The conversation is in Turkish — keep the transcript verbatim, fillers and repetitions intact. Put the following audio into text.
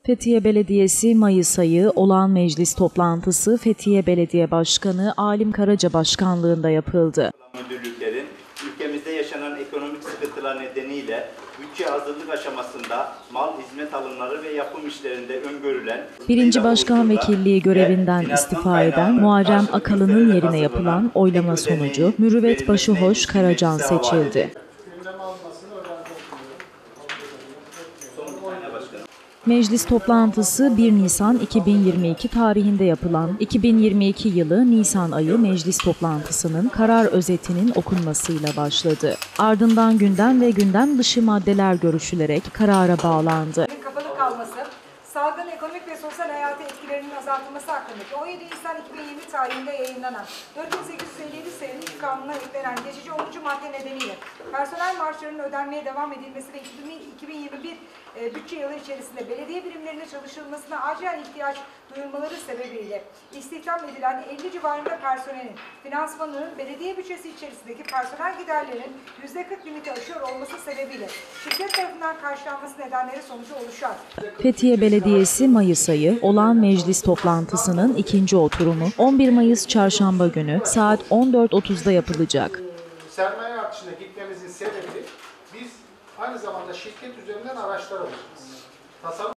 Fethiye Belediyesi Mayıs ayı olağan meclis toplantısı Fethiye Belediye Başkanı Alim Karaca başkanlığında yapıldı. Müdürlüklerin ülkemizde yaşanan ekonomik sıkıntılar nedeniyle bütçe hazırlık aşamasında mal, hizmet alımları ve yapım işlerinde öngörülen Birinci Başkan Vekilliği görevinden istifa eden Muharrem Akalı'nın yerine yapılan oylama sonucu Mürüvvet Başıhoş Karacan seçildi. Meclis toplantısı bir Nisan iki bin yirmi iki tarihinde yapılan iki bin yirmi iki yılı Nisan ayı meclis toplantısının karar özetinin okunmasıyla başladı. Ardından gündem ve gündem dışı maddeler görüşülerek karara bağlandı. Kapalı kalması, salgın ekonomik ve sosyal hayatı etkilerinin azaltılması hakkındaki on yedi Nisan iki bin yirmi tarihinde yayınlanan dört bin sekiz yüz elli yedi sayılı kanuna eklenen geçici onuncu madde nedeniyle personel maaşlarının ödenmeye devam edilmesi ve iki bin yirmi bir e, bütçe yılı içerisinde belediye birimlerine çalışılmasına acilen ihtiyaç duyulmaları sebebiyle istihdam edilen elli civarında personelin finansmanının belediye bütçesi içerisindeki personel giderlerinin yüzde kırk limiti aşıyor olması sebebiyle şirket tarafından karşılanması nedenleri sonucu oluşan Fethiye Belediyesi Mayıs ayı olağan meclis toplantısının ikinci oturumu on bir Mayıs Çarşamba günü saat on dört otuzda yapılacak. Sermaye artışına gitmemizin sebebi biz aynı zamanda şirket üzerinden araçlar alacağız. Tasarruf